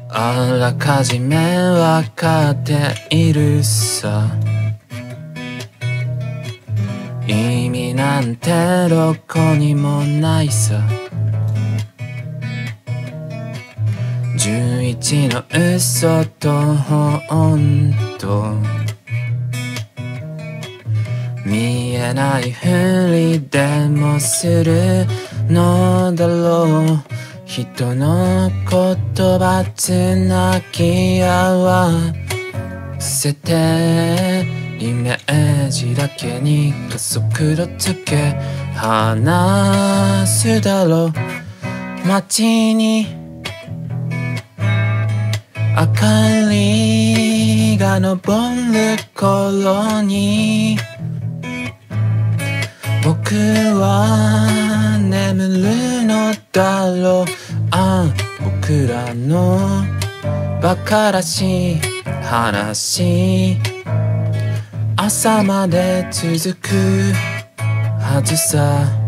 あらかじめわかっているさ。意味なんてどこにもないさ。11の嘘と本当、見えないふりでもするのだろう。人の言葉つなぎ合わせて、イメージだけに加速度つけ話すだろう。街に明かりが昇る頃に、僕は眠るのだろう。ああ、僕らの馬鹿らしい話、朝まで続くはずさ。